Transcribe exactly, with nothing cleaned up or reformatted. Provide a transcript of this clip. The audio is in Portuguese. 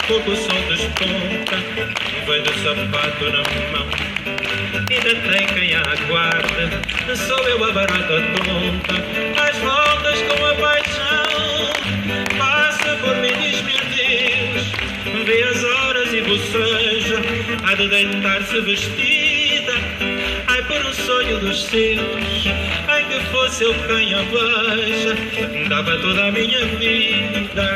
pouco o sol desponta e vejo o sapato na mão. Ainda tem quem a aguarde, sou eu a barata tonta, às voltas com a paixão. Passa por mim, diz-me adeus, vê as horas e boceja, há de deitar-se vestida, ai por um sonho dos seus, ai que fosse eu quem a veja, dava toda a minha vida